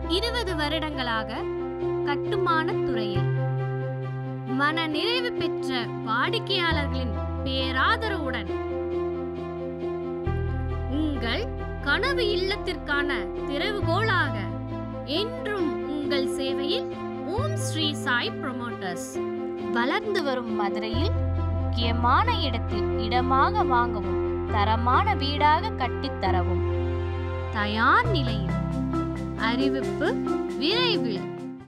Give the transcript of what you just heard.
20 வருடங்களாக கட்டுமான துறையில் மன நிறைவு பெற்ற வாடிக்கையாளர்களின் பேராதரவுடன் உங்கள் கனவு இல்லத்திற்கான திறவுகோலாக என்றும் உங்கள் சேவையில் ஓம் ஸ்ரீ சாய் ப்ரமோட்டர்ஸ். வளர்ந்து வரும் மதுரையில் முக்கியமான இடத்தில் இடமாக வாங்கவும் தரமான வீடாக கட்டித்தரவும் தயார் நிலையில். அறிவிப்பு விரைவில்.